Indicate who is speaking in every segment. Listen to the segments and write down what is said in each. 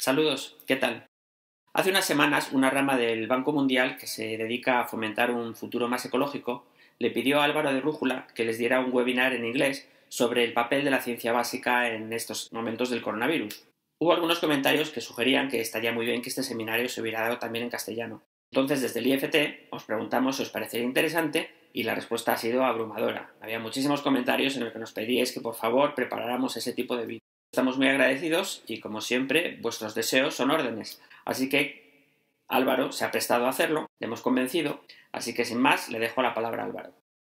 Speaker 1: Saludos, ¿qué tal? Hace unas semanas, una rama del Banco Mundial que se dedica a fomentar un futuro más ecológico le pidió a Álvaro de Rújula que les diera un webinar en inglés sobre el papel de la ciencia básica en estos momentos del coronavirus. Hubo algunos comentarios que sugerían que estaría muy bien que este seminario se hubiera dado también en castellano. Entonces, desde el IFT os preguntamos si os parecería interesante y la respuesta ha sido abrumadora. Había muchísimos comentarios en los que nos pedíais que por favor preparáramos ese tipo de vídeo. Estamos muy agradecidos y, como siempre, vuestros deseos son órdenes. Así que Álvaro se ha prestado a hacerlo, le hemos convencido, así que sin más le dejo la palabra a Álvaro.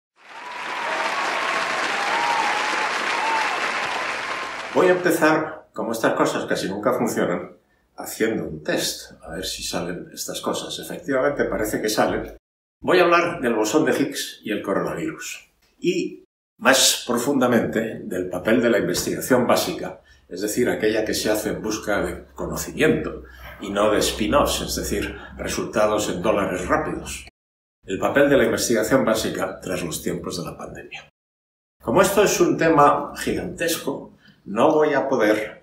Speaker 2: Voy a empezar, como estas cosas casi nunca funcionan, haciendo un test, a ver si salen estas cosas. Efectivamente parece que salen. Voy a hablar del bosón de Higgs y el coronavirus. Y, más profundamente, del papel de la investigación básica, es decir, aquella que se hace en busca de conocimiento y no de spin-offs, es decir, resultados en dólares rápidos. El papel de la investigación básica tras los tiempos de la pandemia. Como esto es un tema gigantesco, no voy a poder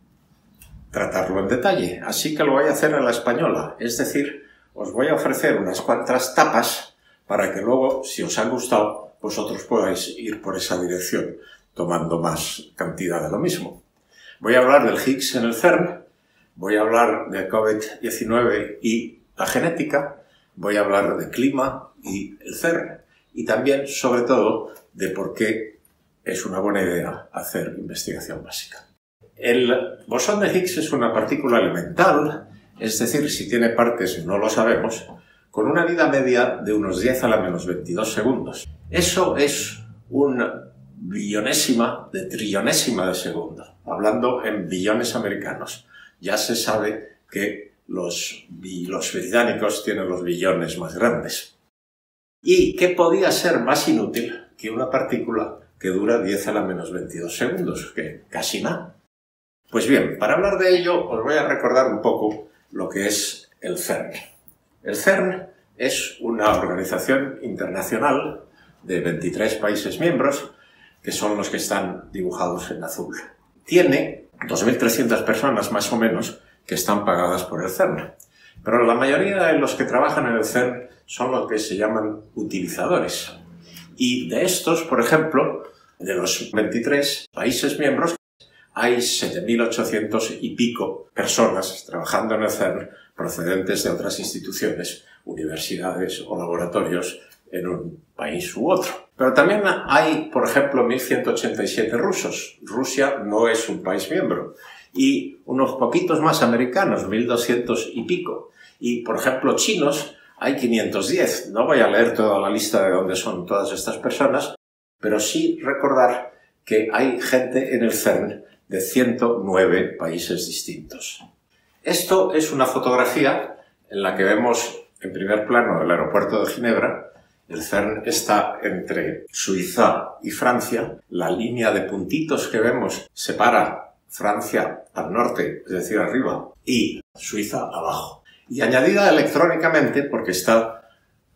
Speaker 2: tratarlo en detalle, así que lo voy a hacer a la española, es decir, os voy a ofrecer unas cuantas tapas para que luego, si os han gustado, vosotros podáis ir por esa dirección, tomando más cantidad de lo mismo. Voy a hablar del Higgs en el CERN, voy a hablar de COVID-19 y la genética, voy a hablar de clima y el CERN, y también, sobre todo, de por qué es una buena idea hacer investigación básica. El bosón de Higgs es una partícula elemental, es decir, si tiene partes no lo sabemos, con una vida media de unos 10 a la menos 22 segundos. Eso es un billonésima de trillonésima de segundo, hablando en billones americanos. Ya se sabe que los británicos tienen los billones más grandes. ¿Y qué podía ser más inútil que una partícula que dura 10 a la menos 22 segundos? Que casi nada. Pues bien, para hablar de ello os voy a recordar un poco lo que es el CERN. El CERN es una organización internacional de 23 países miembros, que son los que están dibujados en azul. Tiene 2.300 personas más o menos que están pagadas por el CERN. Pero la mayoría de los que trabajan en el CERN son los que se llaman utilizadores. Y de estos, por ejemplo, de los 23 países miembros, hay 7.800 y pico personas trabajando en el CERN procedentes de otras instituciones, universidades o laboratorios en un país u otro. Pero también hay, por ejemplo, 1.187 rusos. Rusia no es un país miembro. Y unos poquitos más americanos, 1.200 y pico. Y, por ejemplo, chinos, hay 510. No voy a leer toda la lista de dónde son todas estas personas, pero sí recordar que hay gente en el CERN de 109 países distintos. Esto es una fotografía en la que vemos en primer plano el aeropuerto de Ginebra. El CERN está entre Suiza y Francia. La línea de puntitos que vemos separa Francia al norte, es decir, arriba, y Suiza abajo. Y añadida electrónicamente, porque está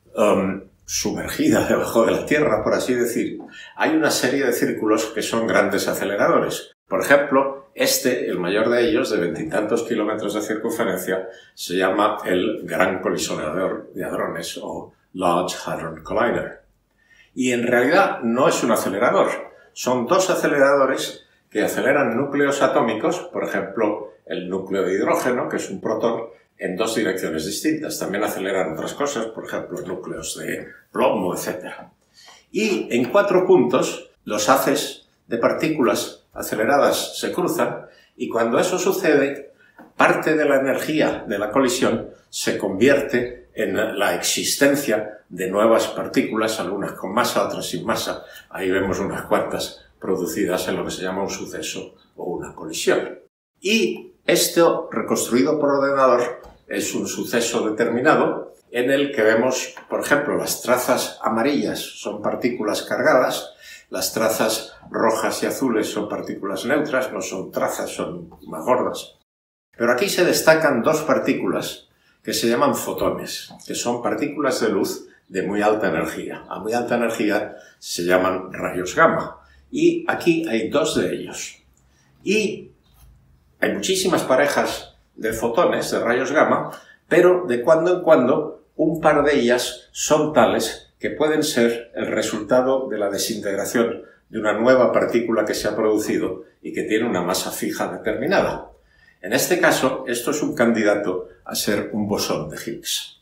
Speaker 2: sumergida debajo de la Tierra, por así decir, hay una serie de círculos que son grandes aceleradores. Por ejemplo, el mayor de ellos, de 20 y tantos kilómetros de circunferencia, se llama el Gran Colisionador de Hadrones, o Large Hadron Collider. Y en realidad no es un acelerador, son dos aceleradores que aceleran núcleos atómicos, por ejemplo, el núcleo de hidrógeno, que es un protón, en dos direcciones distintas. También aceleran otras cosas, por ejemplo, núcleos de plomo, etc. Y en 4 puntos, los haces de partículas aceleradas se cruzan, y cuando eso sucede, parte de la energía de la colisión se convierte en la existencia de nuevas partículas, algunas con masa, otras sin masa. Ahí vemos unas cuantas producidas en lo que se llama un suceso o una colisión. Y esto, reconstruido por ordenador, es un suceso determinado en el que vemos, por ejemplo, las trazas amarillas son partículas cargadas, las trazas rojas y azules son partículas neutras, no son trazas, son más gordas. Pero aquí se destacan dos partículas que se llaman fotones, que son partículas de luz de muy alta energía. A muy alta energía se llaman rayos gamma. Y aquí hay dos de ellos. Y hay muchísimas parejas de fotones, de rayos gamma, pero de cuando en cuando un par de ellas son tales que pueden ser el resultado de la desintegración de una nueva partícula que se ha producido y que tiene una masa fija determinada. En este caso, esto es un candidato a ser un bosón de Higgs.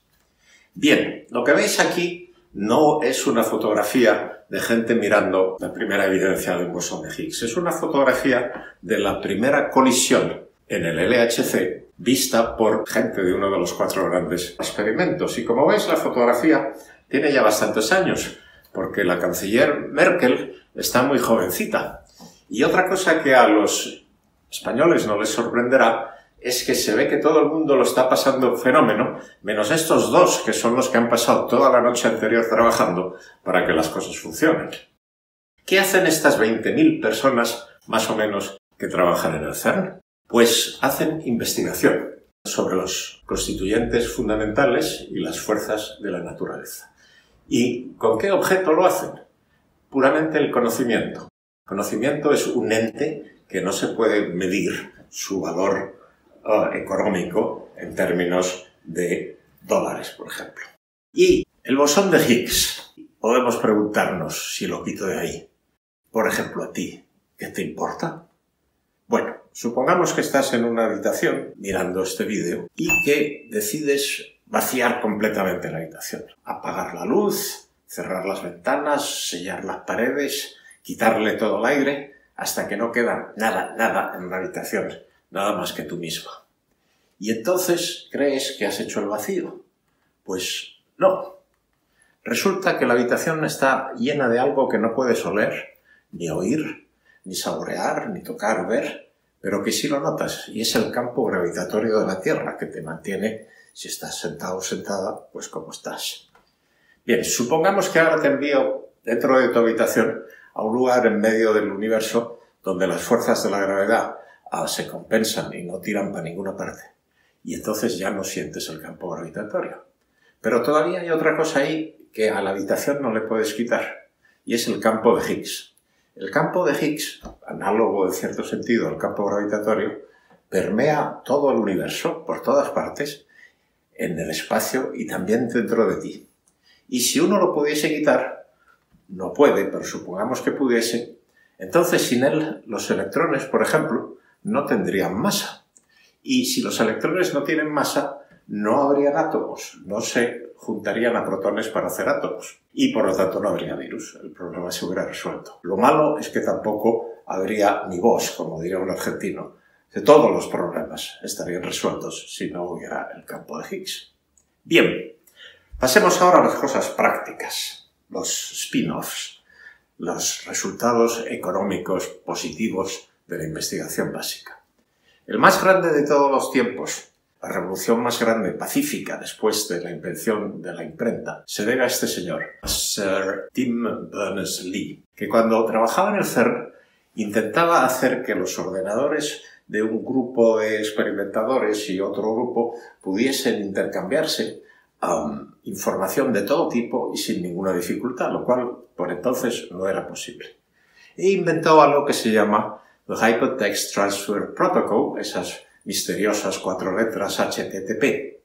Speaker 2: Bien, lo que veis aquí no es una fotografía de gente mirando la primera evidencia de un bosón de Higgs. Es una fotografía de la primera colisión en el LHC vista por gente de uno de los 4 grandes experimentos. Y como veis, la fotografía tiene ya bastantes años, porque la canciller Merkel está muy jovencita. Y otra cosa que a los españoles no les sorprenderá es que se ve que todo el mundo lo está pasando fenómeno, menos estos dos, que son los que han pasado toda la noche anterior trabajando para que las cosas funcionen. ¿Qué hacen estas 20.000 personas, más o menos, que trabajan en el CERN? Pues hacen investigación sobre los constituyentes fundamentales y las fuerzas de la naturaleza. ¿Y con qué objeto lo hacen? Puramente el conocimiento. El conocimiento es un ente que no se puede medir su valor económico en términos de dólares, por ejemplo. Y el bosón de Higgs, podemos preguntarnos si lo quito de ahí. Por ejemplo, a ti, ¿qué te importa? Bueno, supongamos que estás en una habitación mirando este vídeo y que decides vaciar completamente la habitación. Apagar la luz, cerrar las ventanas, sellar las paredes, quitarle todo el aire, hasta que no queda nada en la habitación, nada más que tú misma. ¿Y entonces crees que has hecho el vacío? Pues no. Resulta que la habitación está llena de algo que no puedes oler, ni oír, ni saborear, ni tocar, ver, pero que sí lo notas, y es el campo gravitatorio de la Tierra que te mantiene, si estás sentado o sentada, pues como estás. Bien, supongamos que ahora te envío dentro de tu habitación a un lugar en medio del universo donde las fuerzas de la gravedad se compensan y no tiran para ninguna parte. Y entonces ya no sientes el campo gravitatorio. Pero todavía hay otra cosa ahí que a la habitación no le puedes quitar, y es el campo de Higgs. El campo de Higgs, análogo en cierto sentido al campo gravitatorio, permea todo el universo, por todas partes, en el espacio y también dentro de ti. Y si uno lo pudiese quitar, no puede, pero supongamos que pudiese, entonces sin él los electrones, por ejemplo, no tendrían masa. Y si los electrones no tienen masa, no habrían átomos, no se juntarían a protones para hacer átomos. Y por lo tanto no habría virus, el problema se hubiera resuelto. Lo malo es que tampoco habría ni vos, como diría un argentino. De todos los problemas estarían resueltos si no hubiera el campo de Higgs. Bien, pasemos ahora a las cosas prácticas, los spin-offs, los resultados económicos positivos de la investigación básica. El más grande de todos los tiempos, la revolución más grande, pacífica, después de la invención de la imprenta, se debe a este señor, a Sir Tim Berners-Lee, que cuando trabajaba en el CERN intentaba hacer que los ordenadores de un grupo de experimentadores y otro grupo pudiesen intercambiarse información de todo tipo y sin ninguna dificultad, lo cual por entonces no era posible. E inventó algo que se llama the Hypertext Transfer Protocol, esas misteriosas 4 letras HTTP,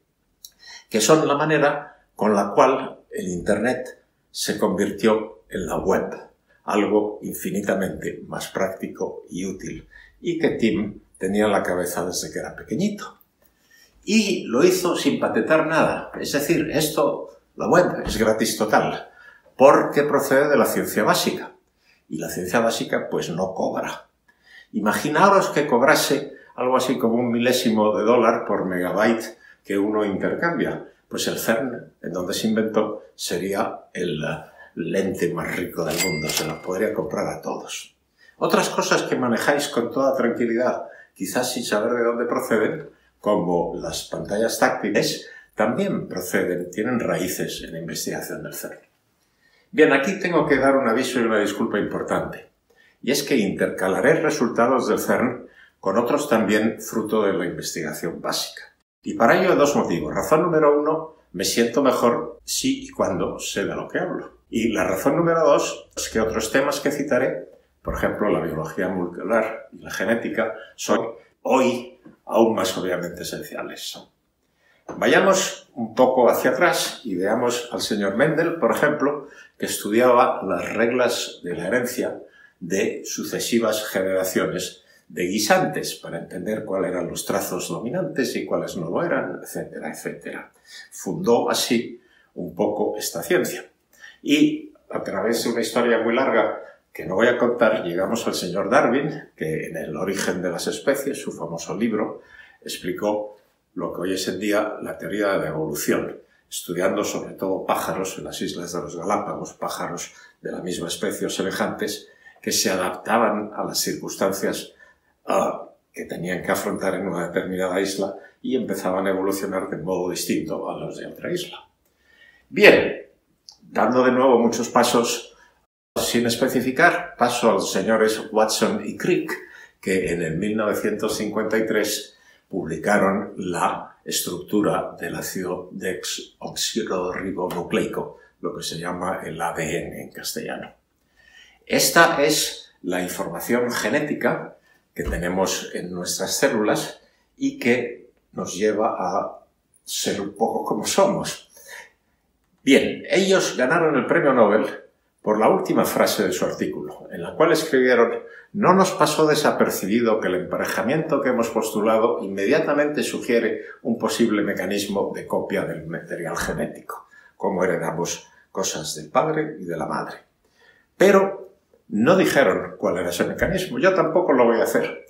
Speaker 2: que son la manera con la cual el Internet se convirtió en la web, algo infinitamente más práctico y útil, y que Tim tenía en la cabeza desde que era pequeñito. Y lo hizo sin patentar nada, es decir, la web es gratis total, porque procede de la ciencia básica, y la ciencia básica pues no cobra. Imaginaos que cobrase algo así como $1 milésimo por megabyte que uno intercambia. Pues el CERN, en donde se inventó, sería el ente más rico del mundo. Se lo podría comprar a todos. Otras cosas que manejáis con toda tranquilidad, quizás sin saber de dónde proceden, como las pantallas táctiles, también proceden, tienen raíces en la investigación del CERN. Bien, aquí tengo que dar un aviso y una disculpa importante. Y es que intercalaré resultados del CERN con otros también fruto de la investigación básica. Y para ello hay 2 motivos. Razón número 1, me siento mejor si y cuando sé de lo que hablo. Y la razón número 2 es que otros temas que citaré, por ejemplo la biología molecular y la genética, son hoy aún más obviamente esenciales. Vayamos un poco hacia atrás y veamos al señor Mendel, por ejemplo, que estudiaba las reglas de la herencia de sucesivas generaciones de guisantes para entender cuáles eran los trazos dominantes y cuáles no lo eran, etcétera, etcétera. Fundó así un poco esta ciencia. Y a través de una historia muy larga que no voy a contar, llegamos al señor Darwin, que en El origen de las especies, su famoso libro, explicó lo que hoy es en día la teoría de la evolución, estudiando sobre todo pájaros en las islas de los Galápagos, pájaros de la misma especie o semejantes, que se adaptaban a las circunstancias que tenían que afrontar en una determinada isla y empezaban a evolucionar de modo distinto a los de otra isla. Bien, dando de nuevo muchos pasos sin especificar, paso a los señores Watson y Crick, que en el 1953 publicaron la estructura del ácido desoxirribonucleico, lo que se llama el ADN en castellano. Esta es la información genética que tenemos en nuestras células y que nos lleva a ser un poco como somos. Bien, ellos ganaron el premio Nobel por la última frase de su artículo, en la cual escribieron: no nos pasó desapercibido que el emparejamiento que hemos postulado inmediatamente sugiere un posible mecanismo de copia del material genético, como heredamos cosas del padre y de la madre. Pero no dijeron cuál era ese mecanismo. Yo tampoco lo voy a hacer.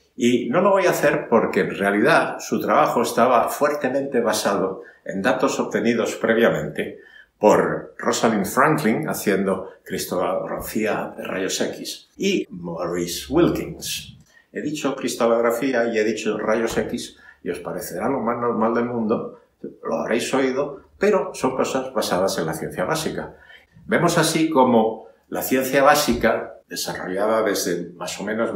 Speaker 2: Y no lo voy a hacer porque en realidad su trabajo estaba fuertemente basado en datos obtenidos previamente por Rosalind Franklin haciendo cristalografía de rayos X y Maurice Wilkins. He dicho cristalografía y he dicho rayos X y os parecerá lo más normal del mundo, lo habréis oído, pero son cosas basadas en la ciencia básica. Vemos así como la ciencia básica, desarrollada desde más o menos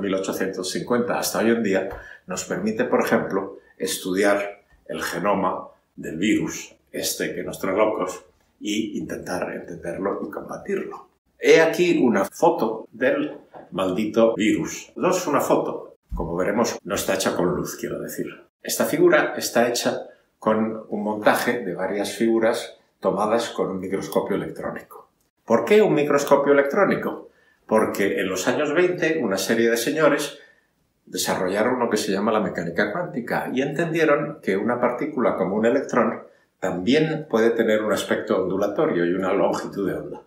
Speaker 2: 1850 hasta hoy en día, nos permite, por ejemplo, estudiar el genoma del virus, que nos trae locos, y intentar entenderlo y combatirlo. He aquí una foto del maldito virus. No es una foto, como veremos, no está hecha con luz, quiero decir. Esta figura está hecha con un montaje de varias figuras tomadas con un microscopio electrónico. ¿Por qué un microscopio electrónico? Porque en los años 20 una serie de señores desarrollaron lo que se llama la mecánica cuántica y entendieron que una partícula como un electrón también puede tener un aspecto ondulatorio y una longitud de onda.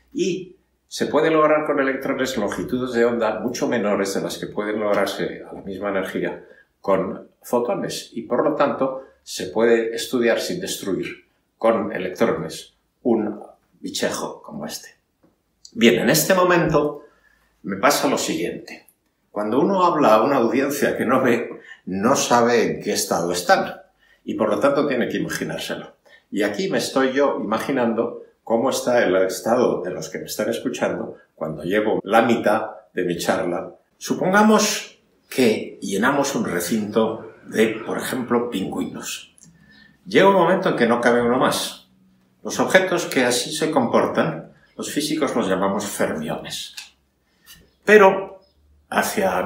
Speaker 2: Y se puede lograr con electrones longitudes de onda mucho menores de las que pueden lograrse a la misma energía con fotones y por lo tanto se puede estudiar sin destruir con electrones un bichejo como este. Bien, en este momento me pasa lo siguiente. Cuando uno habla a una audiencia que no ve, no sabe en qué estado están y por lo tanto tiene que imaginárselo. Y aquí me estoy yo imaginando cómo está el estado de los que me están escuchando cuando llevo la mitad de mi charla. Supongamos que llenamos un recinto de, por ejemplo, pingüinos. Llega un momento en que no cabe uno más. Los objetos que así se comportan, los físicos los llamamos fermiones. Pero hacia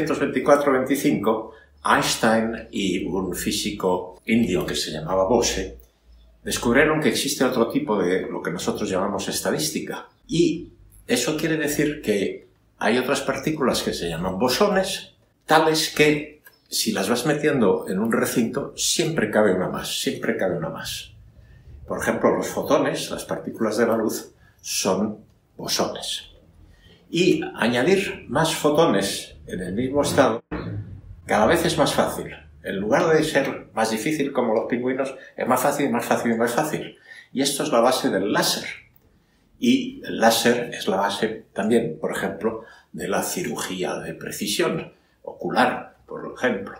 Speaker 2: 1924-25, Einstein y un físico indio que se llamaba Bose descubrieron que existe otro tipo de lo que nosotros llamamos estadística. Y eso quiere decir que hay otras partículas que se llaman bosones, tales que si las vas metiendo en un recinto, siempre cabe una más, siempre cabe una más. Por ejemplo, los fotones, las partículas de la luz, son bosones. Y añadir más fotones en el mismo estado cada vez es más fácil. En lugar de ser más difícil como los pingüinos, es más fácil, más fácil y más fácil. Y esto es la base del láser. Y el láser es la base también, por ejemplo, de la cirugía de precisión ocular, por ejemplo.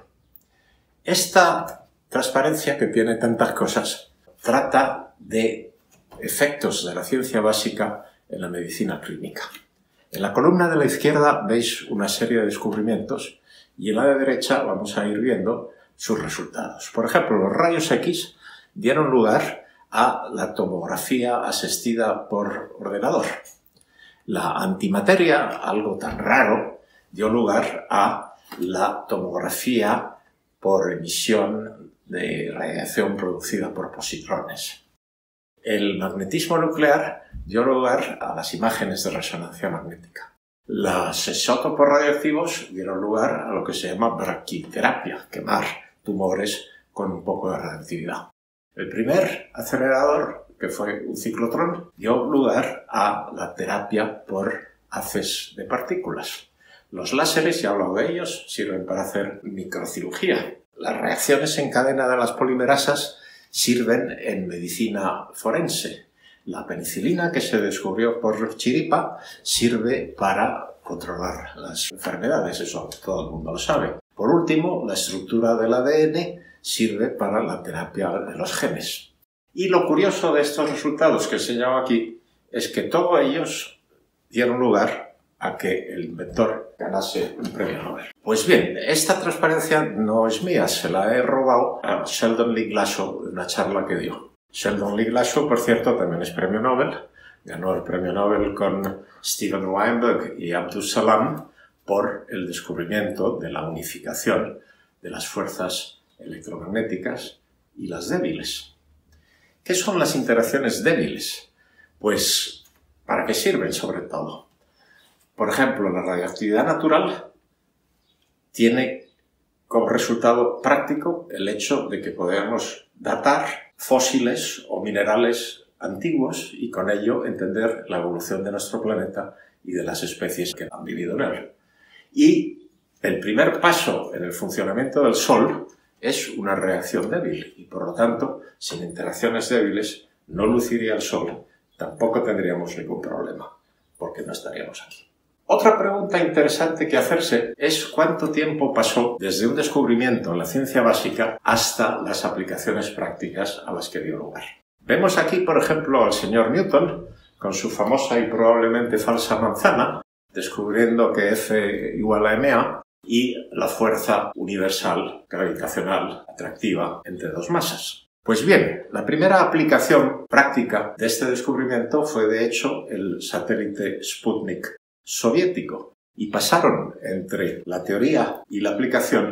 Speaker 2: Esta transparencia que tiene tantas cosas trata de efectos de la ciencia básica en la medicina clínica. En la columna de la izquierda veis una serie de descubrimientos y en la de derecha vamos a ir viendo sus resultados. Por ejemplo, los rayos X dieron lugar a la tomografía asistida por ordenador. La antimateria, algo tan raro, dio lugar a la tomografía por emisión de radiación producida por positrones. El magnetismo nuclear dio lugar a las imágenes de resonancia magnética. Los isótopos radioactivos dieron lugar a lo que se llama braquiterapia, quemar tumores con un poco de radioactividad. El primer acelerador, que fue un ciclotrón, dio lugar a la terapia por haces de partículas. Los láseres, ya he hablado de ellos, sirven para hacer microcirugía. Las reacciones en cadena de las polimerasas sirven en medicina forense. La penicilina, que se descubrió por chiripa, sirve para controlar las enfermedades, eso todo el mundo lo sabe. Por último, la estructura del ADN sirve para la terapia de los genes. Y lo curioso de estos resultados que he señalado aquí es que todos ellos dieron lugar a que el inventor ganase un premio Nobel. Pues bien, esta transparencia no es mía, se la he robado a Sheldon Lee Glashow en una charla que dio. Sheldon Lee Glashow, por cierto, también es premio Nobel. Ganó el premio Nobel con Steven Weinberg y Abdus Salam por el descubrimiento de la unificación de las fuerzas electromagnéticas y las débiles. ¿Qué son las interacciones débiles? Pues, ¿para qué sirven sobre todo? Por ejemplo, la radioactividad natural tiene como resultado práctico el hecho de que podemos datar fósiles o minerales antiguos y con ello entender la evolución de nuestro planeta y de las especies que han vivido en él. Y el primer paso en el funcionamiento del Sol es una reacción débil y, por lo tanto, sin interacciones débiles no luciría el Sol, tampoco tendríamos ningún problema, porque no estaríamos aquí. Otra pregunta interesante que hacerse es cuánto tiempo pasó desde un descubrimiento en la ciencia básica hasta las aplicaciones prácticas a las que dio lugar. Vemos aquí, por ejemplo, al señor Newton con su famosa y probablemente falsa manzana, descubriendo que F igual a ma y la fuerza universal gravitacional atractiva entre dos masas. Pues bien, la primera aplicación práctica de este descubrimiento fue, de hecho, el satélite Sputnik soviético, y pasaron entre la teoría y la aplicación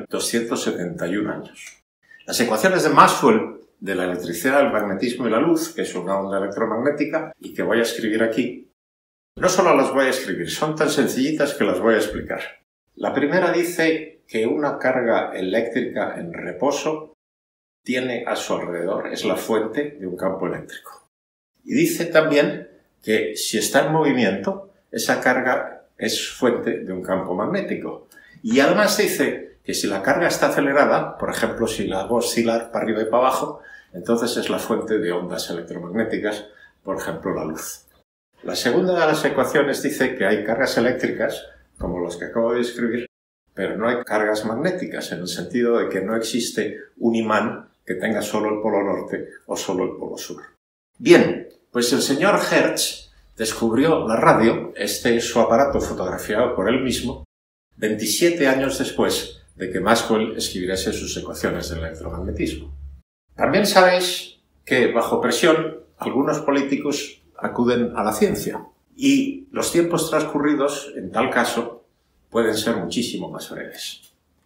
Speaker 2: 271 años. Las ecuaciones de Maxwell de la electricidad, el magnetismo y la luz, que es una onda electromagnética y que voy a escribir aquí, no solo las voy a escribir, son tan sencillitas que las voy a explicar. La primera dice que una carga eléctrica en reposo tiene a su alrededor, es la fuente de un campo eléctrico. Y dice también que si está en movimiento, esa carga es fuente de un campo magnético. Y además dice que si la carga está acelerada, por ejemplo, si la hago oscilar para arriba y para abajo, entonces es la fuente de ondas electromagnéticas, por ejemplo, la luz. La segunda de las ecuaciones dice que hay cargas eléctricas, como las que acabo de describir, pero no hay cargas magnéticas, en el sentido de que no existe un imán que tenga solo el polo norte o solo el polo sur. Bien, pues el señor Hertz descubrió la radio, este es su aparato fotografiado por él mismo, 27 años después de que Maxwell escribiese sus ecuaciones del electromagnetismo. También sabéis que bajo presión algunos políticos acuden a la ciencia y los tiempos transcurridos, en tal caso, pueden ser muchísimo más breves.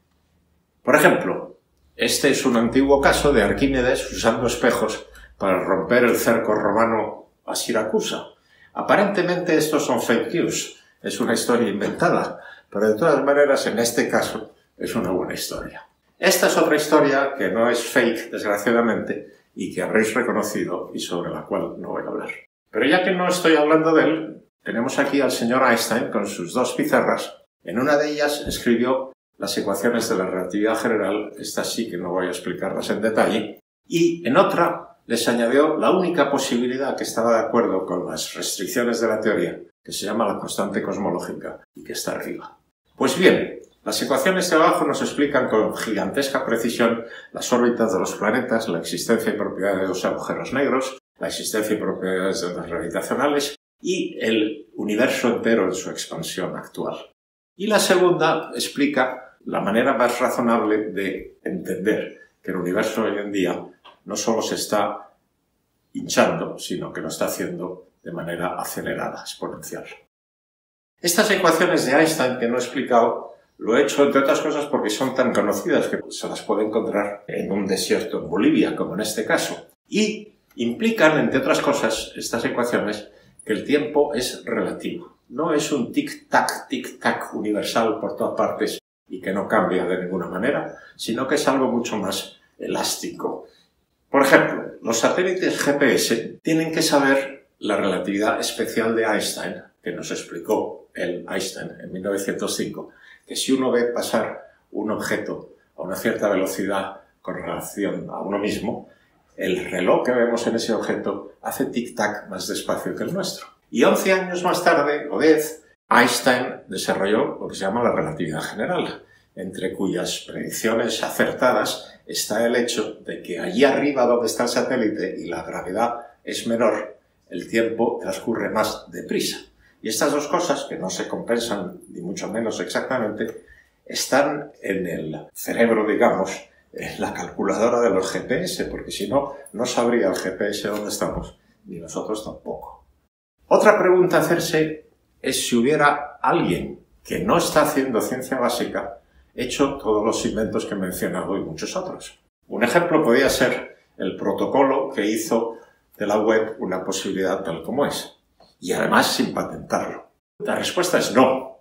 Speaker 2: Por ejemplo, este es un antiguo caso de Arquímedes usando espejos para romper el cerco romano a Siracusa. Aparentemente estos son fake news, es una historia inventada, pero de todas maneras en este caso es una buena historia. Esta es otra historia que no es fake, desgraciadamente, y que habréis reconocido y sobre la cual no voy a hablar. Pero ya que no estoy hablando de él, tenemos aquí al señor Einstein con sus dos pizarras. En una de ellas escribió las ecuaciones de la relatividad general, estas sí que no voy a explicarlas en detalle, y en otra les añadió la única posibilidad que estaba de acuerdo con las restricciones de la teoría, que se llama la constante cosmológica y que está arriba. Pues bien, las ecuaciones de abajo nos explican con gigantesca precisión las órbitas de los planetas, la existencia y propiedades de los agujeros negros, la existencia y propiedades de ondas gravitacionales y el universo entero en su expansión actual. Y la segunda explica la manera más razonable de entender que el universo hoy en día no solo se está hinchando, sino que lo está haciendo de manera acelerada, exponencial. Estas ecuaciones de Einstein que no he explicado Lo he hecho, entre otras cosas, porque son tan conocidas que se las puede encontrar en un desierto en Bolivia, como en este caso. Y implican, entre otras cosas, estas ecuaciones, que el tiempo es relativo. No es un tic-tac universal por todas partes y que no cambia de ninguna manera, sino que es algo mucho más elástico. Por ejemplo, los satélites GPS tienen que saber la relatividad especial de Einstein, que nos explicó Einstein en 1905, que si uno ve pasar un objeto a una cierta velocidad con relación a uno mismo, el reloj que vemos en ese objeto hace tic-tac más despacio que el nuestro. Y 11 años más tarde, o 10, Einstein desarrolló lo que se llama la relatividad general, entre cuyas predicciones acertadas está el hecho de que allí arriba donde está el satélite y la gravedad es menor, el tiempo transcurre más deprisa. Y estas dos cosas, que no se compensan ni mucho menos exactamente, están en el cerebro, digamos, en la calculadora de los GPS, porque si no, no sabría el GPS dónde estamos, ni nosotros tampoco. Otra pregunta a hacerse es si hubiera alguien que no está haciendo ciencia básica hecho todos los inventos que he mencionado y muchos otros. Un ejemplo podría ser el protocolo que hizo de la web una posibilidad tal como es, y además sin patentarlo. La respuesta es no.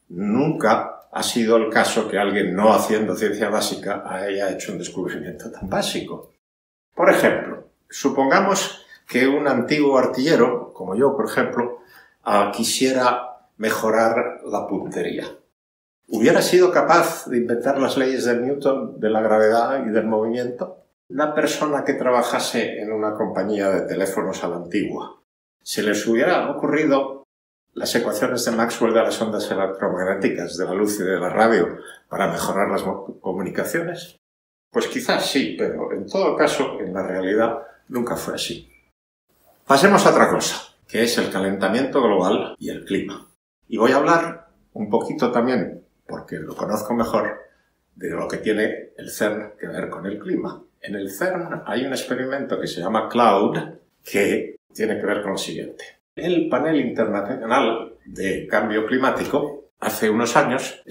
Speaker 2: Nunca ha sido el caso que alguien no haciendo ciencia básica haya hecho un descubrimiento tan básico. Por ejemplo, supongamos que un antiguo artillero, como yo, por ejemplo, quisiera mejorar la puntería. ¿Hubiera sido capaz de inventar las leyes de Newton, de la gravedad y del movimiento? Una persona que trabajase en una compañía de teléfonos a la antigua, ¿se les hubiera ocurrido las ecuaciones de Maxwell de las ondas electromagnéticas, de la luz y de la radio, para mejorar las comunicaciones? Pues quizás sí, pero en todo caso, en la realidad, nunca fue así. Pasemos a otra cosa, que es el calentamiento global y el clima. Y voy a hablar un poquito también, porque lo conozco mejor, de lo que tiene el CERN que ver con el clima. En el CERN hay un experimento que se llama CLOUD, que tiene que ver con lo siguiente. El Panel Internacional de Cambio Climático, hace unos años,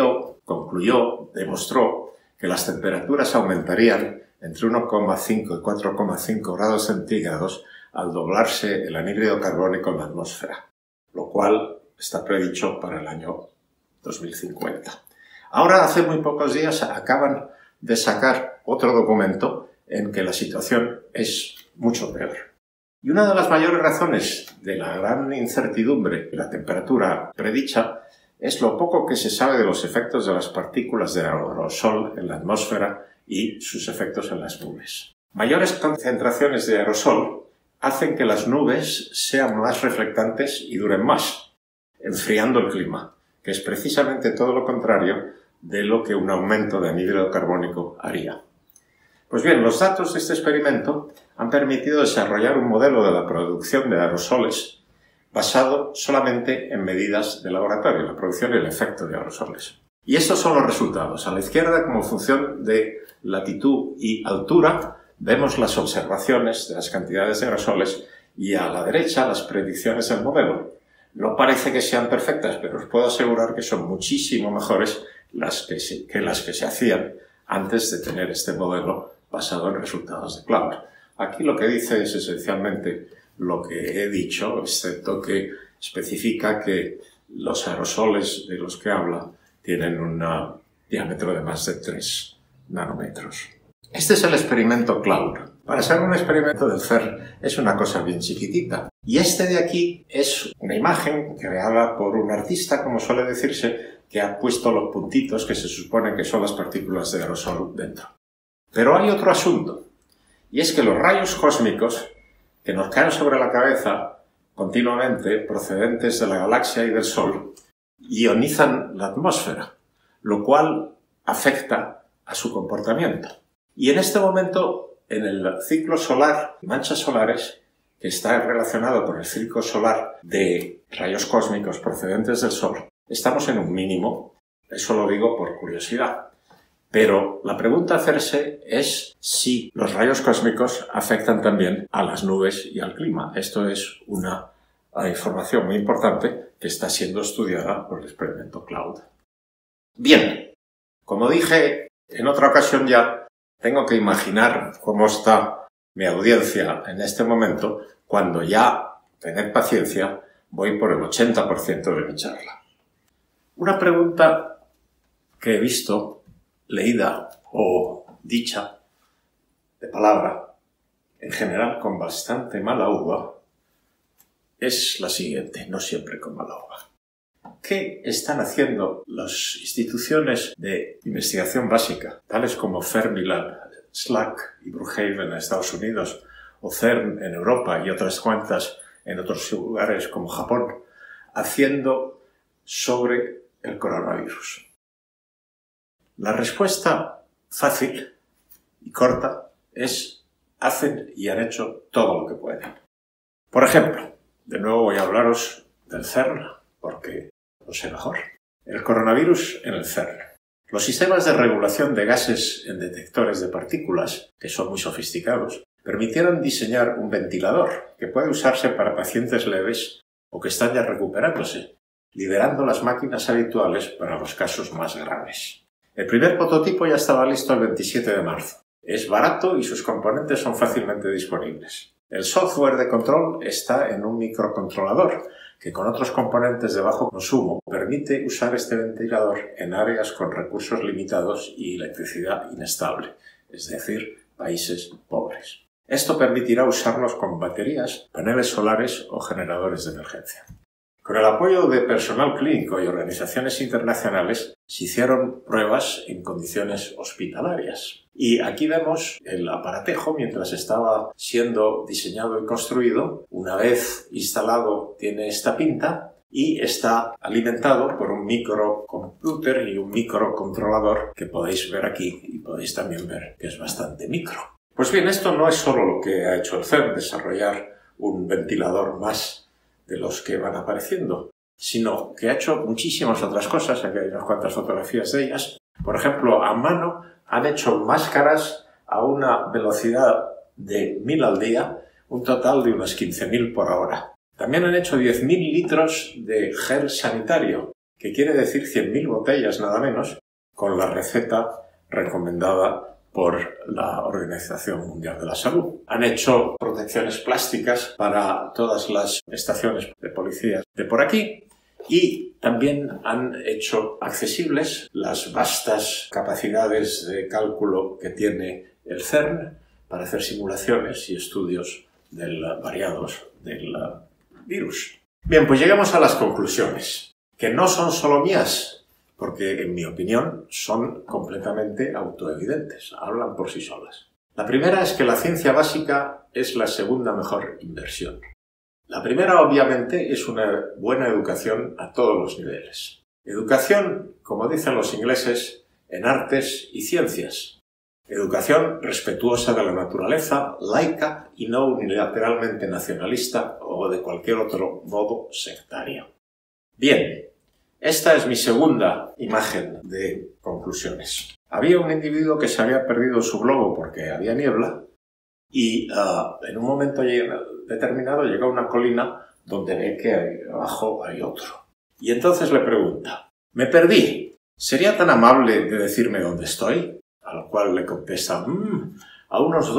Speaker 2: concluyó, demostró que las temperaturas aumentarían entre 1,5 y 4,5 grados centígrados al doblarse el anhídrido carbónico en la atmósfera, lo cual está predicho para el año 2050. Ahora, hace muy pocos días, acaban de sacar otro documento en que la situación es mucho peor. Y una de las mayores razones de la gran incertidumbre de la temperatura predicha es lo poco que se sabe de los efectos de las partículas de aerosol en la atmósfera y sus efectos en las nubes. Mayores concentraciones de aerosol hacen que las nubes sean más reflectantes y duren más, enfriando el clima, que es precisamente todo lo contrario de lo que un aumento de anhídrido carbónico haría. Pues bien, los datos de este experimento han permitido desarrollar un modelo de la producción de aerosoles basado solamente en medidas de laboratorio, la producción y el efecto de aerosoles. Y estos son los resultados. A la izquierda, como función de latitud y altura, vemos las observaciones de las cantidades de aerosoles y a la derecha las predicciones del modelo. No parece que sean perfectas, pero os puedo asegurar que son muchísimo mejores que las que se hacían antes de tener este modelo basado en resultados de CLOUD. Aquí lo que dice es esencialmente lo que he dicho, excepto que especifica que los aerosoles de los que habla tienen un diámetro de más de 3 nanómetros. Este es el experimento CLOUD. Para ser un experimento del CERN es una cosa bien chiquitita. Y este de aquí es una imagen creada por un artista, como suele decirse, que ha puesto los puntitos que se supone que son las partículas de aerosol dentro. Pero hay otro asunto, y es que los rayos cósmicos que nos caen sobre la cabeza continuamente, procedentes de la galaxia y del Sol, ionizan la atmósfera, lo cual afecta a su comportamiento. Y en este momento, en el ciclo solar, manchas solares, que está relacionado con el ciclo solar de rayos cósmicos procedentes del Sol, estamos en un mínimo. Eso lo digo por curiosidad. Pero la pregunta a hacerse es si los rayos cósmicos afectan también a las nubes y al clima. Esto es una información muy importante que está siendo estudiada por el experimento CLOUD. Bien, como dije en otra ocasión ya, tengo que imaginar cómo está mi audiencia en este momento cuando ya, tened paciencia, voy por el 80% de mi charla. Una pregunta que he visto, leída o dicha de palabra, en general con bastante mala uva, es la siguiente, no siempre con mala uva. ¿Qué están haciendo las instituciones de investigación básica, tales como Fermilab, SLAC y Brookhaven en Estados Unidos, o CERN en Europa y otras cuantas en otros lugares como Japón, haciendo sobre el coronavirus? La respuesta fácil y corta es: hacen y han hecho todo lo que pueden. Por ejemplo, de nuevo voy a hablaros del CERN, porque lo sé mejor. El coronavirus en el CERN. Los sistemas de regulación de gases en detectores de partículas, que son muy sofisticados, permitieron diseñar un ventilador que puede usarse para pacientes leves o que están ya recuperándose, liberando las máquinas habituales para los casos más graves. El primer prototipo ya estaba listo el 27 de marzo. Es barato y sus componentes son fácilmente disponibles. El software de control está en un microcontrolador que, con otros componentes de bajo consumo, permite usar este ventilador en áreas con recursos limitados y electricidad inestable, es decir, países pobres. Esto permitirá usarlos con baterías, paneles solares o generadores de emergencia. Con el apoyo de personal clínico y organizaciones internacionales, se hicieron pruebas en condiciones hospitalarias. Y aquí vemos el aparatejo mientras estaba siendo diseñado y construido. Una vez instalado, tiene esta pinta y está alimentado por un microcomputer y un microcontrolador que podéis ver aquí y podéis también ver que es bastante micro. Pues bien, esto no es solo lo que ha hecho el CERN, desarrollar un ventilador más de los que van apareciendo, sino que ha hecho muchísimas otras cosas. Aquí hay unas cuantas fotografías de ellas. Por ejemplo, a mano han hecho máscaras a una velocidad de 1000 al día, un total de unos 15.000 por hora. También han hecho 10.000 litros de gel sanitario, que quiere decir 100.000 botellas nada menos, con la receta recomendada por la Organización Mundial de la Salud. Han hecho protecciones plásticas para todas las estaciones de policía de por aquí y también han hecho accesibles las vastas capacidades de cálculo que tiene el CERN para hacer simulaciones y estudios variados del virus. Bien, pues llegamos a las conclusiones, que no son solo mías, porque, en mi opinión, son completamente autoevidentes, hablan por sí solas. La primera es que la ciencia básica es la segunda mejor inversión. La primera, obviamente, es una buena educación a todos los niveles. Educación, como dicen los ingleses, en artes y ciencias. Educación respetuosa de la naturaleza, laica y no unilateralmente nacionalista o de cualquier otro modo sectario. Bien. Esta es mi segunda imagen de conclusiones. Había un individuo que se había perdido su globo porque había niebla y en un momento determinado llega a una colina donde ve que abajo hay otro. Y entonces le pregunta: «Me perdí, ¿sería tan amable de decirme dónde estoy?». A lo cual le contesta: «A unos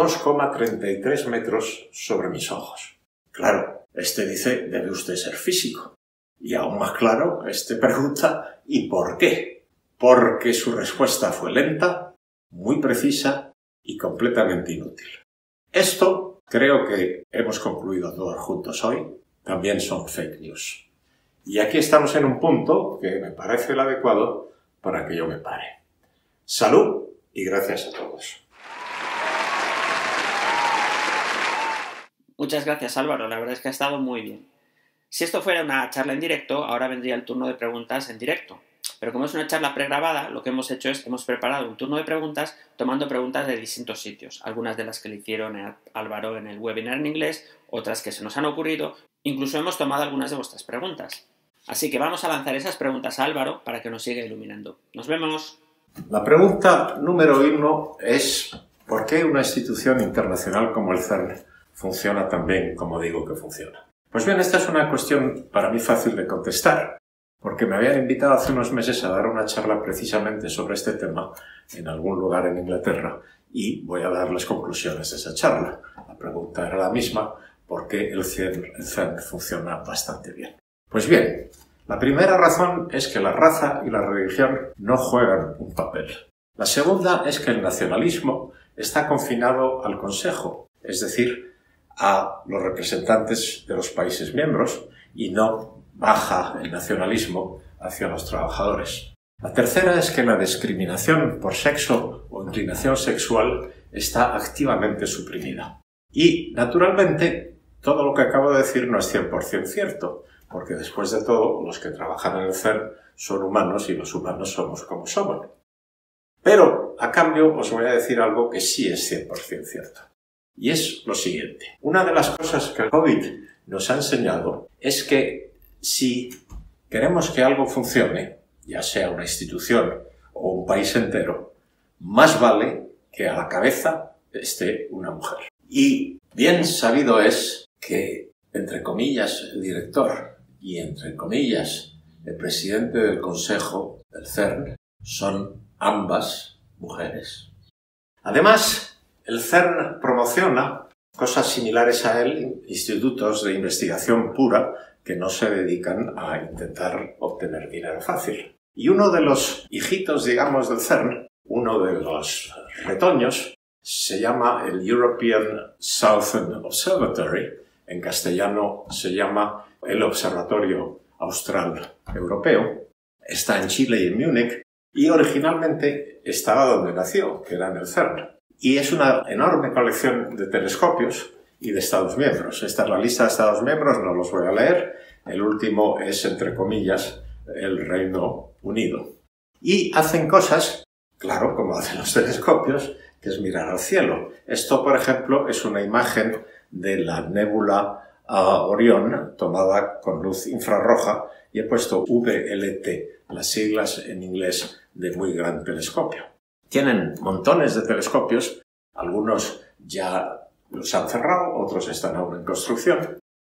Speaker 2: 2,33 metros sobre mis ojos». Claro, este dice: «Debe usted ser físico». Y aún más claro, pregunta: ¿y por qué? Porque su respuesta fue lenta, muy precisa y completamente inútil. Esto, creo que hemos concluido todos juntos hoy, también son fake news. Y aquí estamos en un punto que me parece el adecuado para que yo me pare. Salud y gracias a todos.
Speaker 1: Muchas gracias, Álvaro. La verdad es que ha estado muy bien. Si esto fuera una charla en directo, ahora vendría el turno de preguntas en directo. Pero como es una charla pregrabada, lo que hemos hecho es que hemos preparado un turno de preguntas tomando preguntas de distintos sitios. Algunas de las que le hicieron a Álvaro en el webinar en inglés, otras que se nos han ocurrido. Incluso hemos tomado algunas de vuestras preguntas. Así que vamos a lanzar esas preguntas a Álvaro para que nos siga iluminando. ¡Nos vemos!
Speaker 2: La pregunta número 1 es: ¿por qué una institución internacional como el CERN funciona tan bien como digo que funciona? Pues bien, esta es una cuestión para mí fácil de contestar, porque me habían invitado hace unos meses a dar una charla precisamente sobre este tema en algún lugar en Inglaterra y voy a dar las conclusiones de esa charla. La pregunta era la misma, ¿por qué el CERN funciona bastante bien? Pues bien, la primera razón es que la raza y la religión no juegan un papel. La segunda es que el nacionalismo está confinado al Consejo, es decir, a los representantes de los países miembros y no baja el nacionalismo hacia los trabajadores. La tercera es que la discriminación por sexo o inclinación sexual está activamente suprimida. Y, naturalmente, todo lo que acabo de decir no es 100% cierto, porque después de todo, los que trabajan en el CERN son humanos y los humanos somos como somos. Pero, a cambio, os voy a decir algo que sí es 100% cierto. Y es lo siguiente. Una de las cosas que el COVID nos ha enseñado es que si queremos que algo funcione, ya sea una institución o un país entero, más vale que a la cabeza esté una mujer. Y bien sabido es que, entre comillas, el director y, entre comillas, el presidente del Consejo del CERN son ambas mujeres. Además, el CERN promociona cosas similares a él, institutos de investigación pura que no se dedican a intentar obtener dinero fácil. Y uno de los hijitos, digamos, del CERN, uno de los retoños, se llama el European Southern Observatory, en castellano se llama el Observatorio Austral Europeo, está en Chile y en Múnich, y originalmente estaba donde nació, que era en el CERN. Y es una enorme colección de telescopios y de Estados miembros. Esta es la lista de Estados miembros, no los voy a leer. El último es, entre comillas, el Reino Unido. Y hacen cosas, claro, como hacen los telescopios, que es mirar al cielo. Esto, por ejemplo, es una imagen de la nébula Orión tomada con luz infrarroja y he puesto VLT, las siglas en inglés de muy gran telescopio. Tienen montones de telescopios, algunos ya los han cerrado, otros están aún en construcción.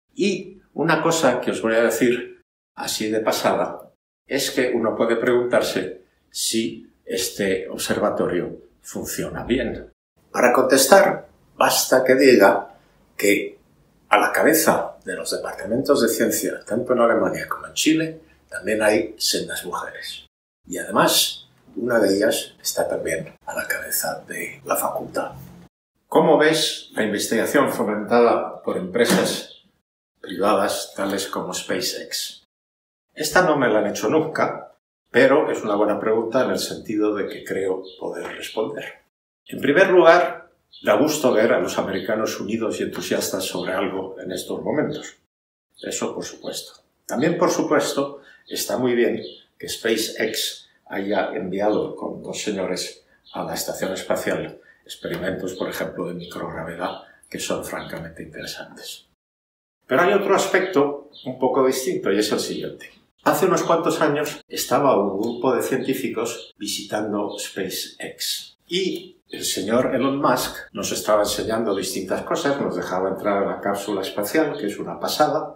Speaker 2: Y una cosa que os voy a decir así de pasada es que uno puede preguntarse si este observatorio funciona bien. Para contestar, basta que diga que a la cabeza de los departamentos de ciencia, tanto en Alemania como en Chile, también hay sendas mujeres. Y además, una de ellas está también a la cabeza de la facultad. ¿Cómo ves la investigación fomentada por empresas privadas tales como SpaceX? Esta no me la han hecho nunca, pero es una buena pregunta en el sentido de que creo poder responder. En primer lugar, da gusto ver a los americanos unidos y entusiastas sobre algo en estos momentos. Eso por supuesto. También por supuesto está muy bien que SpaceX haya enviado con dos señores a la estación espacial experimentos, por ejemplo, de microgravedad que son francamente interesantes. Pero hay otro aspecto un poco distinto y es el siguiente. Hace unos cuantos años estaba un grupo de científicos visitando SpaceX y el señor Elon Musk nos estaba enseñando distintas cosas, nos dejaba entrar en la cápsula espacial, que es una pasada,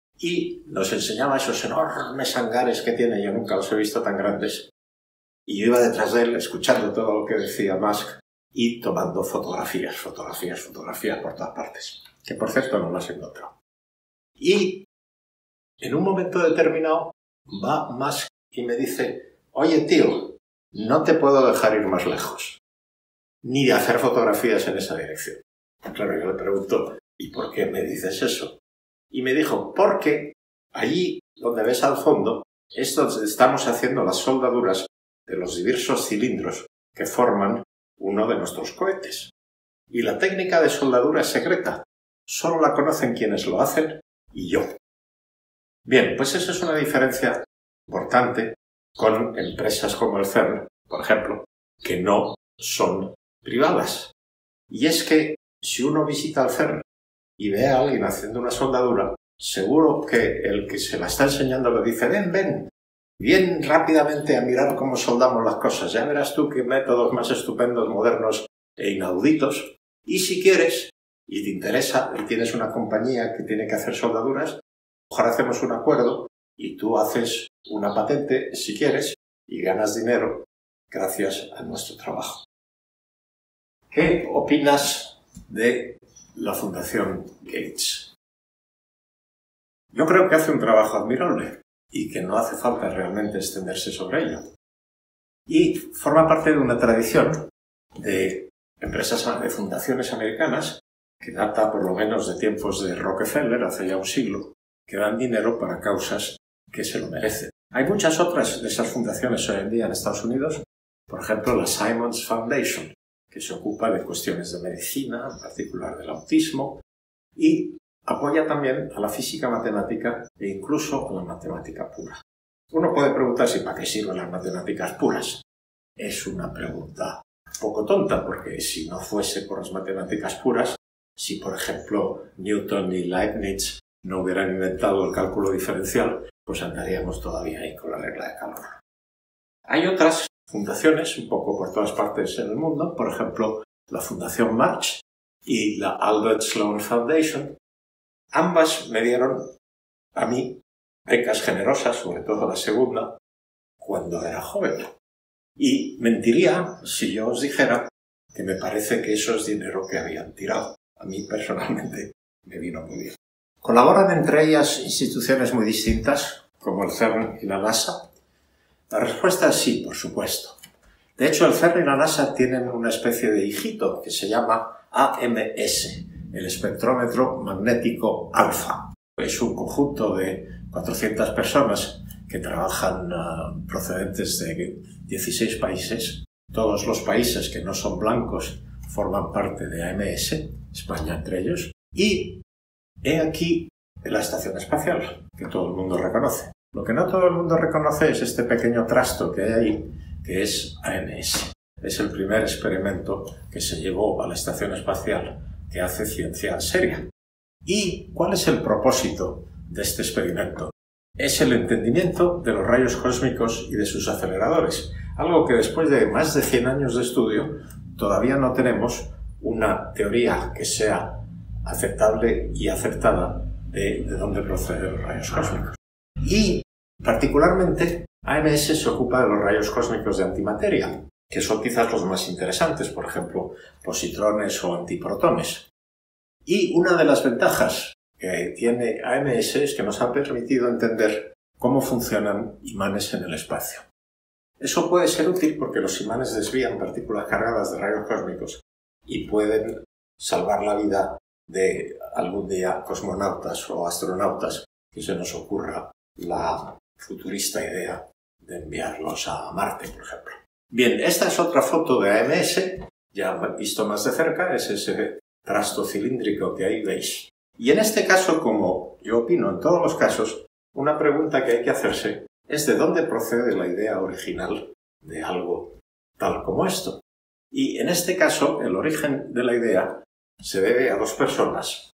Speaker 2: y nos enseñaba esos enormes hangares que tiene, yo nunca los he visto tan grandes. Y yo iba detrás de él escuchando todo lo que decía Musk y tomando fotografías por todas partes, que por cierto no las he encontrado. Y en un momento determinado va Musk y me dice: oye tío, no te puedo dejar ir más lejos, ni hacer fotografías en esa dirección. Claro, yo le pregunto: ¿y por qué me dices eso? Y me dijo: porque allí donde ves al fondo es donde estamos haciendo las soldaduras de los diversos cilindros que forman uno de nuestros cohetes. Y la técnica de soldadura es secreta. Solo la conocen quienes lo hacen y yo. Bien, pues esa es una diferencia importante con empresas como el CERN, por ejemplo, que no son privadas. Y es que si uno visita el CERN y ve a alguien haciendo una soldadura, seguro que el que se la está enseñando le dice: ven, bien rápidamente a mirar cómo soldamos las cosas, ya verás tú qué métodos más estupendos, modernos e inauditos. Y si quieres, y te interesa, y tienes una compañía que tiene que hacer soldaduras, mejor hacemos un acuerdo y tú haces una patente si quieres y ganas dinero gracias a nuestro trabajo. ¿Qué opinas de la Fundación Gates? Yo creo que hace un trabajo admirable y que no hace falta realmente extenderse sobre ello. Y forma parte de una tradición de empresas, de fundaciones americanas que data por lo menos de tiempos de Rockefeller, hace ya un siglo, que dan dinero para causas que se lo merecen. Hay muchas otras de esas fundaciones hoy en día en Estados Unidos, por ejemplo la Simons Foundation, que se ocupa de cuestiones de medicina, en particular del autismo, y apoya también a la física matemática e incluso a la matemática pura. Uno puede preguntarse ¿para qué sirven las matemáticas puras? Es una pregunta un poco tonta, porque si no fuese por las matemáticas puras, si por ejemplo Newton y Leibniz no hubieran inventado el cálculo diferencial, pues andaríamos todavía ahí con la regla de calor. Hay otras fundaciones un poco por todas partes en el mundo, por ejemplo la Fundación March y la Albert Sloan Foundation. Ambas me dieron a mí becas generosas, sobre todo la segunda, cuando era joven. Y mentiría si yo os dijera que me parece que eso es dinero que habían tirado. A mí personalmente me vino muy bien. ¿Colaboran entre ellas instituciones muy distintas, como el CERN y la NASA? La respuesta es sí, por supuesto. De hecho, el CERN y la NASA tienen una especie de hijito que se llama AMS, el espectrómetro magnético alfa. Es un conjunto de 400 personas que trabajan procedentes de 16 países. Todos los países que no son blancos forman parte de AMS, España entre ellos. Y he aquí la estación espacial, que todo el mundo reconoce. Lo que no todo el mundo reconoce es este pequeño trasto que hay ahí, que es AMS. Es el primer experimento que se llevó a la estación espacial que hace ciencia seria. ¿Y cuál es el propósito de este experimento? Es el entendimiento de los rayos cósmicos y de sus aceleradores, algo que después de más de 100 años de estudio todavía no tenemos una teoría que sea aceptable y acertada de dónde proceden los rayos cósmicos. Y particularmente AMS se ocupa de los rayos cósmicos de antimateria, que son quizás los más interesantes, por ejemplo, positrones o antiprotones. Y una de las ventajas que tiene AMS es que nos ha permitido entender cómo funcionan imanes en el espacio. Eso puede ser útil porque los imanes desvían partículas cargadas de rayos cósmicos y pueden salvar la vida de algún día cosmonautas o astronautas que se nos ocurra la futurista idea de enviarlos a Marte, por ejemplo. Bien, esta es otra foto de AMS, ya visto más de cerca, es ese trasto cilíndrico que ahí veis. Y en este caso, como yo opino en todos los casos, una pregunta que hay que hacerse es de dónde procede la idea original de algo tal como esto. Y en este caso, el origen de la idea se debe a dos personas.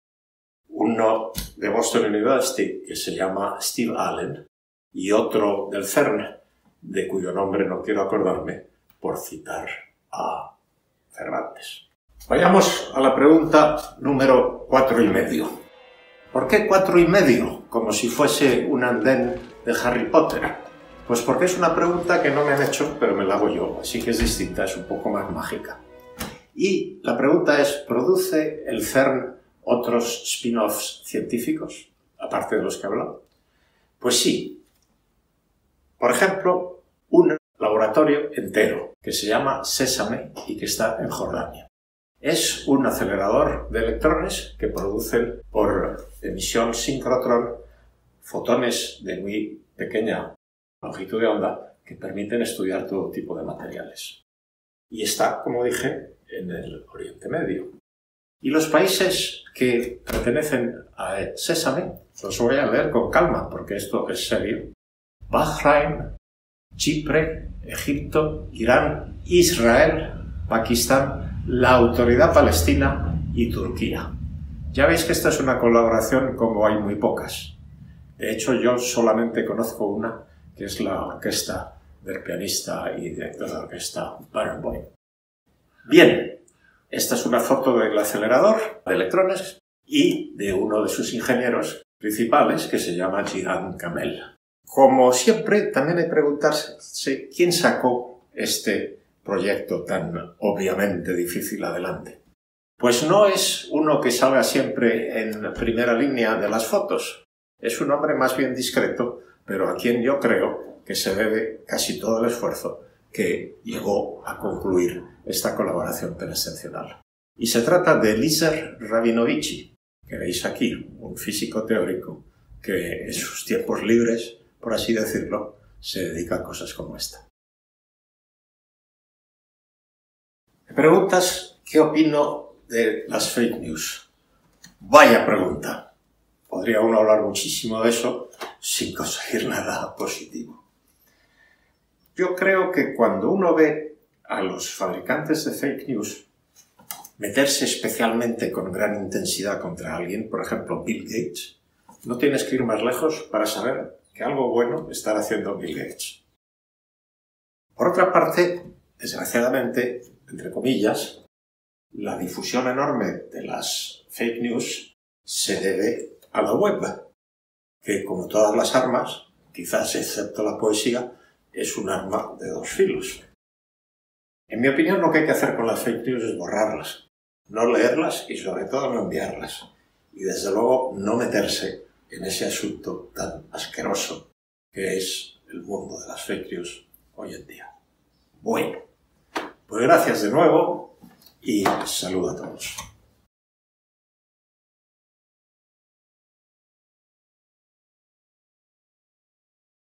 Speaker 2: Uno de Boston University, que se llama Steve Allen, y otro del CERN, de cuyo nombre no quiero acordarme, por citar a Cervantes. Vayamos a la pregunta número 4,5. ¿Por qué 4,5? Como si fuese un andén de Harry Potter. Pues porque es una pregunta que no me han hecho, pero me la hago yo, así que es distinta, es un poco más mágica. Y la pregunta es, ¿produce el CERN otros spin-offs científicos, aparte de los que he hablado? Pues sí. Por ejemplo, un laboratorio entero que se llama Sésame y que está en Jordania. Es un acelerador de electrones que producen por emisión sincrotrón fotones de muy pequeña longitud de onda que permiten estudiar todo tipo de materiales. Y está, como dije, en el Oriente Medio. Y los países que pertenecen a Sésame, los voy a leer con calma porque esto es serio. Bahrein, Chipre, Egipto, Irán, Israel, Pakistán, la Autoridad Palestina y Turquía. Ya veis que esta es una colaboración como hay muy pocas. De hecho, yo solamente conozco una, que es la orquesta del pianista y director de orquesta Barenboim. Bien, esta es una foto del acelerador de electrones y de uno de sus ingenieros principales, que se llama Jihan Kamel. Como siempre, también hay que preguntarse quién sacó este proyecto tan obviamente difícil adelante. Pues no es uno que salga siempre en primera línea de las fotos. Es un hombre más bien discreto, pero a quien yo creo que se debe casi todo el esfuerzo que llegó a concluir esta colaboración tan excepcional. Y se trata de Eliezer Rabinovici, que veis aquí, un físico teórico que en sus tiempos libres, por así decirlo, se dedica a cosas como esta. Me preguntas qué opino de las fake news. Vaya pregunta. Podría uno hablar muchísimo de eso sin conseguir nada positivo. Yo creo que cuando uno ve a los fabricantes de fake news meterse especialmente con gran intensidad contra alguien, por ejemplo Bill Gates, no tienes que ir más lejos para saber que algo bueno estará haciendo Bill Gates. Por otra parte, desgraciadamente, entre comillas, la difusión enorme de las fake news se debe a la web, que como todas las armas, quizás excepto la poesía, es un arma de dos filos. En mi opinión, lo que hay que hacer con las fake news es borrarlas, no leerlas y sobre todo no enviarlas. Y desde luego no meterse en ese asunto tan asqueroso que es el mundo de las fake news hoy en día. Bueno, pues gracias de nuevo y saludo a todos.